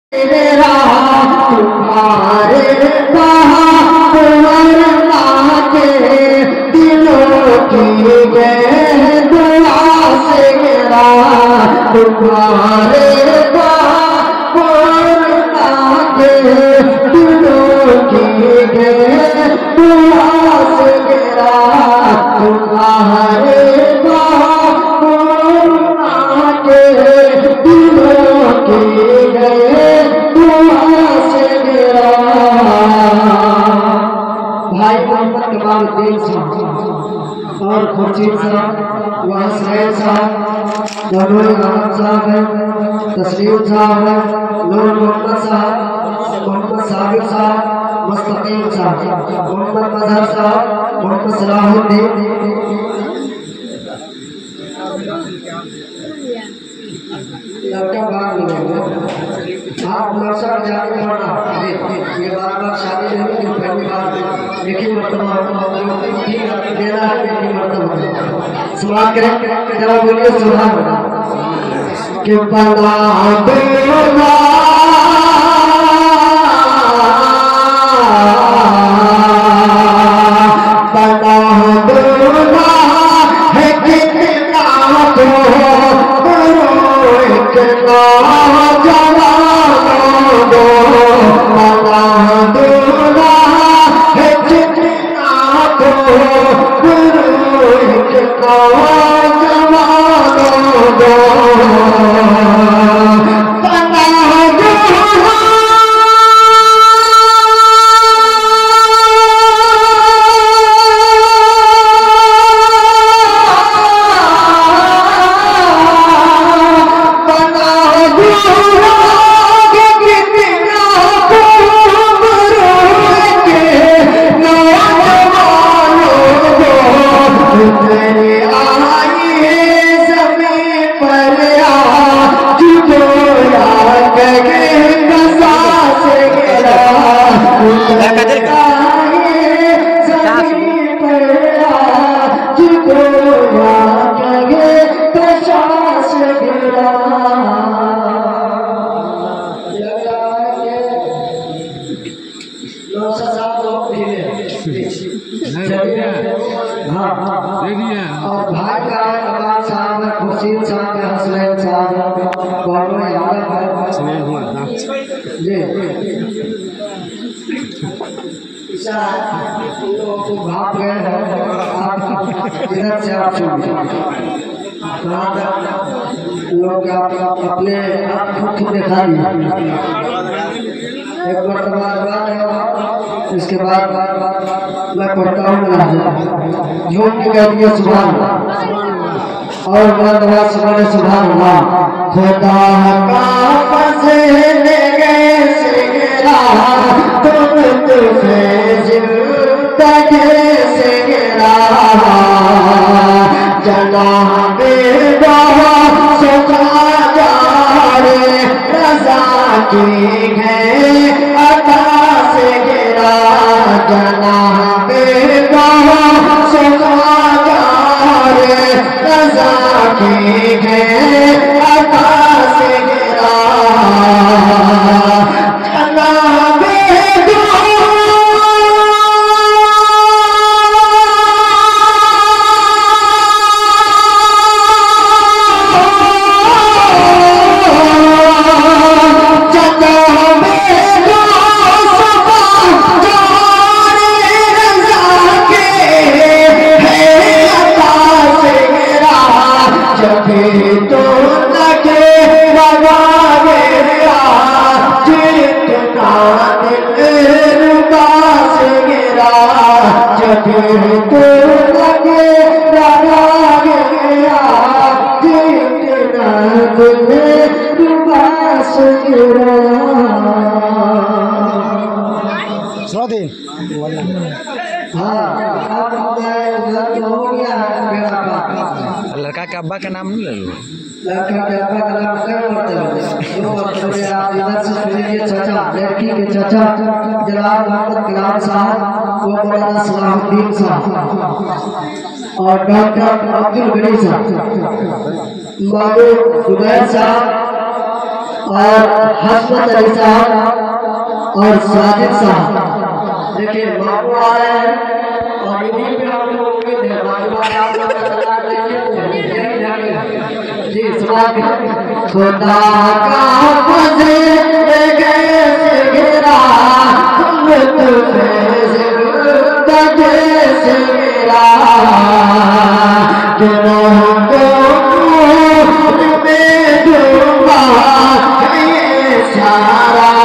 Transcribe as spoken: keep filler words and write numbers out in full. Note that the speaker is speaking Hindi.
तेरा तुम्हारे बाहर लाके दिलों की गए दुआ से गिरा तुम्हारे बाहर लाके दिलों की गए दुआ से गिरा तुम्हारे बाहर लाके दिलों की गए भाई मोहम्मद कमालुद्दीन साहब और खुर्शीद साहब, वहाँ सैयद साहब, नूरुल अहमद साहब है, तस्लीम साहब है, नूर मोहम्मद साहब, मोहम्मद साबिर साहब, मुस्तकीम साहब, मोहम्मद मजहर साहब, मोहम्मद सलाहुद्दीन, लड़का बाहर मिलेंगे आप लोग सब जाके पढ़ना। ये बार बार शादी नहीं की पहली बार एक ही मरतबा देना है, एक ही मरतबा सवाल करें जवाब बोलिए सुभान अल्लाह कि बना देना बना देना है कितना तो कितना जवानों दो बना देना है कितना तो कितना जवानों दो बना देना और भाई का कमाल साहब है, खुर्शीद साहब है, हसनैन साहब है, गौरव यादव है जी लोगों को भाग गए हैं इधर से आप लोग आप अपने आप खुद दिखा एक मरतबा इसके बाद मैं पढ़ता हूँ झूठ की कहती है सुभान और मरतबा सुबह सुभान अल्लाह खुदा का फज़ल गए सिगरा तुम तुझे जिंदगी से गिरा जनाबे बहुत सुखा जा रे रज़ा की है अता से गिरा जनाबे बहुत सुखा जा रे रज़ा की है अता से गिरा जनाबे तो लगे रवाने जितना दिल रुबास गिरा जब तो लगे रवाने जितना दिल रुबास गिरा लड़का के अब्बा का नाम नहीं ले लो। लड़का के अब्बा का नाम क्या होता है? जो बच्चे आप इधर से सुनिए चाचा, लड़की के चाचा जनाब मोहम्मद कलाम साहब, वो मौलाना सलाहुद्दीन साहब और डॉक्टर अब्दुल गनी साहब, मामू जुबैर साहब और हसमत अली साहब और साजिद साहब। देखिए बाबू आ रहे हैं और इन्हीं पे हम लोग उम्मीद है बाबू आप लोग का सलाह देंगे जी। सुना खुदा का फजल कैसे गिरा कैसे गिरा गिरोह को में डूबा सारा